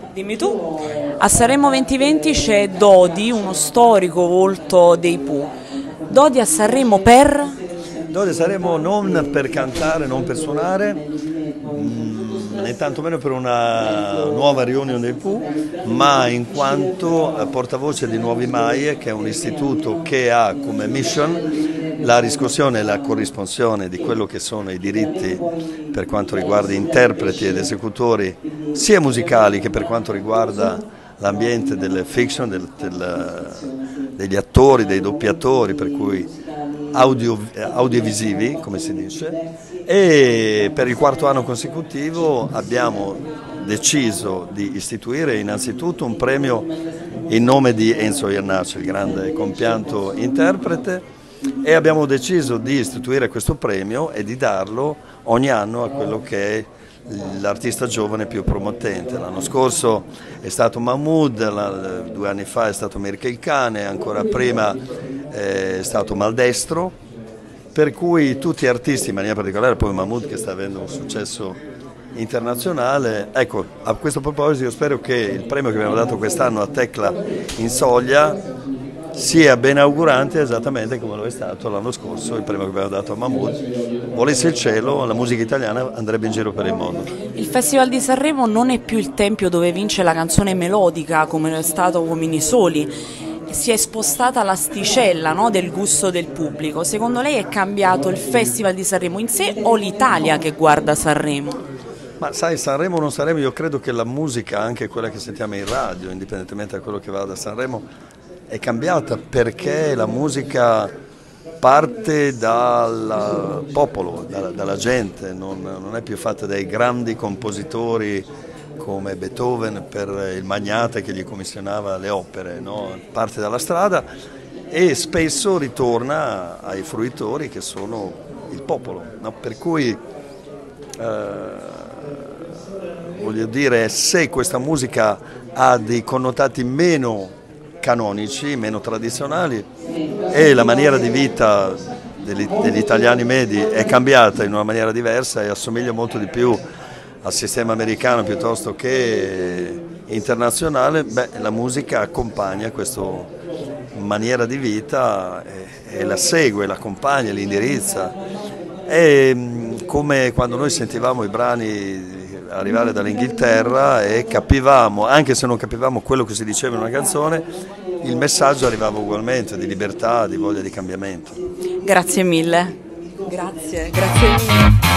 Dimmi tu. A Sanremo 2020 c'è Dodi, uno storico volto dei Pooh. Dodi a Sanremo per? Dodi a Sanremo non per cantare, non per suonare, né tantomeno per una nuova riunione dei Pooh, ma in quanto portavoce di Nuovi Maie, che è un istituto che ha come mission la riscossione e la corrisponsione di quello che sono i diritti per quanto riguarda interpreti ed esecutori sia musicali che per quanto riguarda l'ambiente delle fiction, degli attori, dei doppiatori, per cui audiovisivi, come si dice, e per il quarto anno consecutivo abbiamo deciso di istituire innanzitutto un premio in nome di Enzo Jannacci, il grande compianto interprete, e abbiamo deciso di istituire questo premio e di darlo ogni anno a quello che è l'artista giovane più promettente. L'anno scorso è stato Mahmood, 2 anni fa è stato Mirka il Cane, ancora prima è stato Maldestro, per cui tutti artisti, in maniera particolare poi Mahmood che sta avendo un successo internazionale. Ecco, a questo proposito io spero che il premio che abbiamo dato quest'anno a Tecla in Soglia sia ben augurante esattamente come lo è stato l'anno scorso il premio che abbiamo dato a Mahmood. Volesse il cielo, la musica italiana andrebbe in giro per il mondo. Il Festival di Sanremo non è più il tempio dove vince la canzone melodica come è stato Uomini Soli, si è spostata l'asticella, no, del gusto del pubblico. Secondo lei è cambiato il Festival di Sanremo in sé o l'Italia che guarda Sanremo? Ma sai, Sanremo o non Sanremo, io credo che la musica, anche quella che sentiamo in radio, indipendentemente da quello che va da Sanremo, è cambiata perché la musica parte dal popolo, dalla gente, non è più fatta dai grandi compositori come Beethoven per il magnate che gli commissionava le opere, no? Parte dalla strada e spesso ritorna ai fruitori che sono il popolo, no? Per cui voglio dire, se questa musica ha dei connotati meno canonici, meno tradizionali, e la maniera di vita degli italiani medi è cambiata in una maniera diversa e assomiglia molto di più al sistema americano piuttosto che internazionale, la musica accompagna questa maniera di vita e la segue, l'accompagna, l'indirizza. È come quando noi sentivamo i brani arrivare dall'Inghilterra e capivamo, anche se non capivamo quello che si diceva in una canzone, il messaggio arrivava ugualmente di libertà, di voglia di cambiamento. Grazie mille. Grazie mille.